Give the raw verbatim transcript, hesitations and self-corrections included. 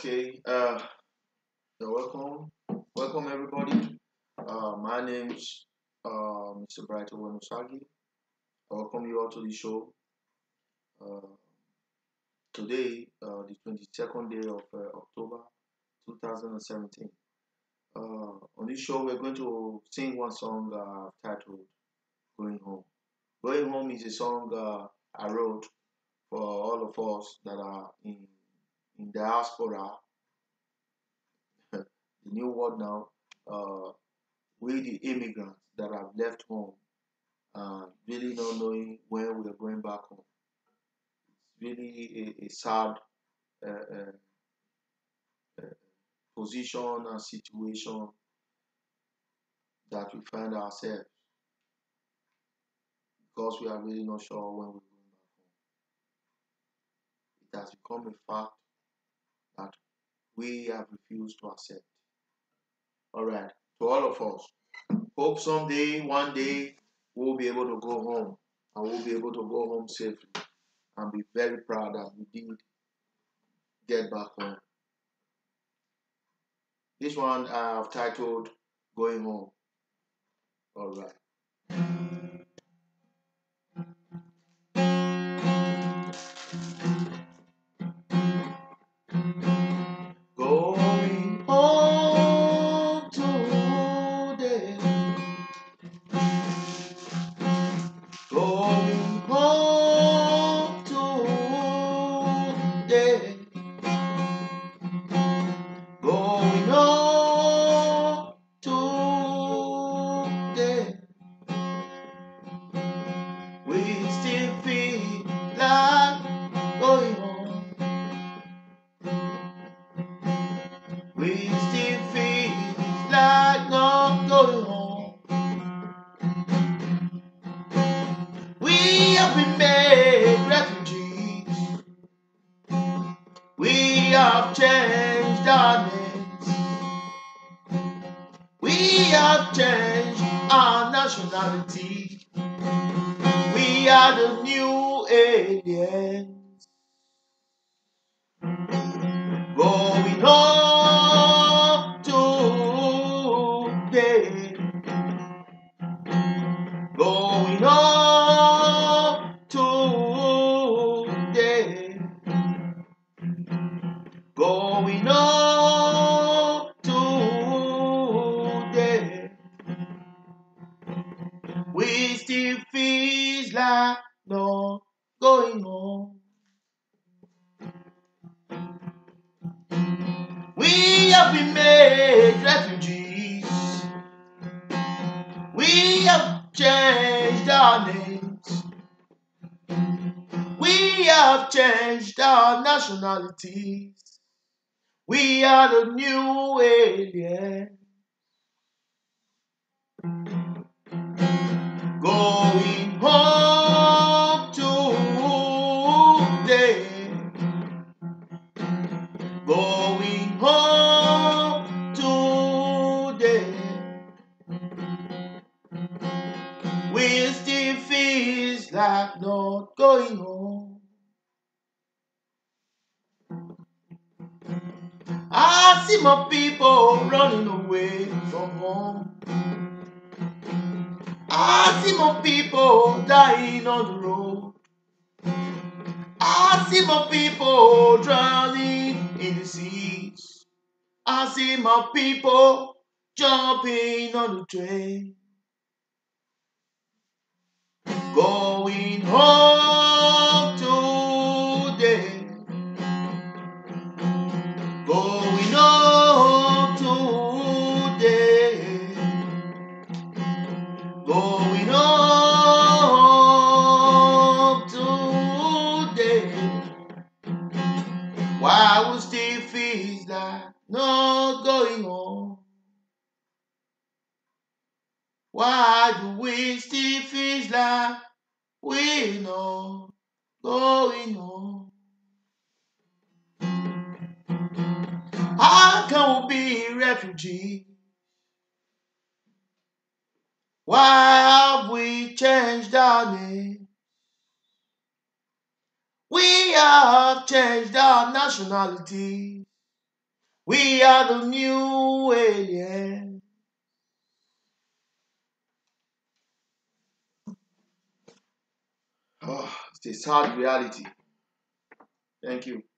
Okay, uh, you're welcome. Welcome, everybody. Uh, my name's uh, mister Bright OWEN OSAGIE. I welcome you all to the show. Uh, Today, uh, the twenty-second day of uh, October two thousand seventeen. Uh, on this show, we're going to sing one song uh, titled Going Home. Going Home is a song uh, I wrote for all of us that are in, in diaspora, the new world now. Uh, we the immigrants that have left home and really not knowing when we are going back home. It's really a, a sad uh, uh, uh, position and situation that we find ourselves because we are really not sure when we're going back home. It has become a fact that we have refused to accept. All right, to all of us, hope someday, one day, we'll be able to go home and we'll be able to go home safely and be very proud that we did get back home. This one I've titled Going Home. All right. Going home today. Going home today. Going home today. We still feel like going home. We still feel like not going home. We have been made refugees. We have changed our names. We have changed our nationality. We are the new aliens. Going home today. Going home today. Going home today. We still feel like not going home. We have been made refugees. We have changed our names. We have changed our nationalities. We are the new aliens. Going home today. Going home today. We still feel like not going home. I see my people running away from home. I see my people dying on the road. I see my people drowning in the seas. I see my people jumping on the train. Going home today. Going home today. Going home today. Why we still feel like not going home? Why do we still feel like we not going home? How can we be refugees? Why have we changed our name? We have changed our nationality. We are the new aliens. Oh, it's a sad reality. Thank you.